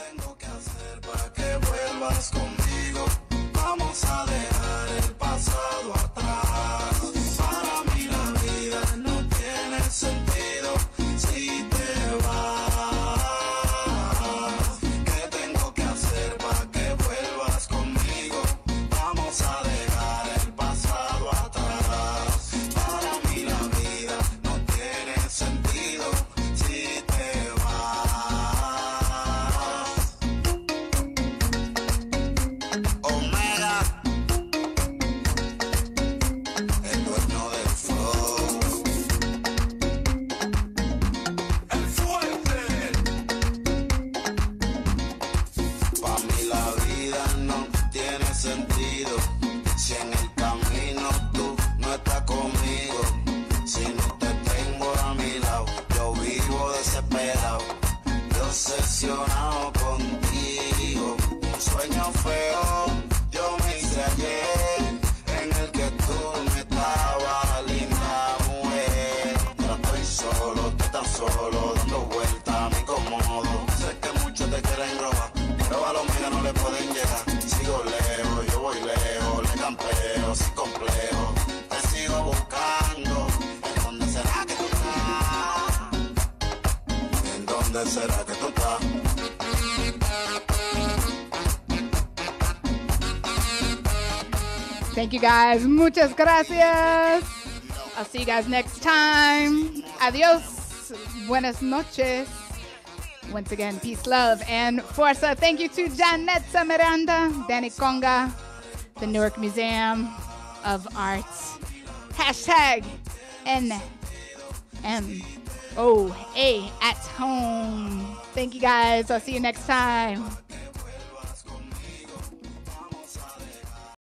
Sentido si te vas. ¿Qué tengo que hacer para que vuelvas conmigo? Vamos a dejar el pasado atrás. Para mí la vida no tiene sentido si te vas. Omega, el dueño del flow. Sentido, si en el camino tú no estás conmigo, si no te tengo a mi lado, yo vivo desesperado, yo obsesionado contigo, un sueño feo, yo me hice ayer, en el que tú me estabas linda mujer, ahora estoy solo, estoy tan solo, dando vueltas, me incomodo, sé que muchos te quieren robar, pero a los míos no le pueden llegar, sigo lejos, yo voy lejos, le campeo, sin complejo, te sigo buscando, ¿en dónde será que tú estás? ¿En dónde será que tú estás? Thank you guys. Muchas gracias. I'll see you guys next time. Adios. Buenas noches. Once again, peace, love, and FORSA. Thank you to Janetza Miranda, Danny Conga, the Newark Museum of Arts. Hashtag N M O A at home. Thank you guys. I'll see you next time.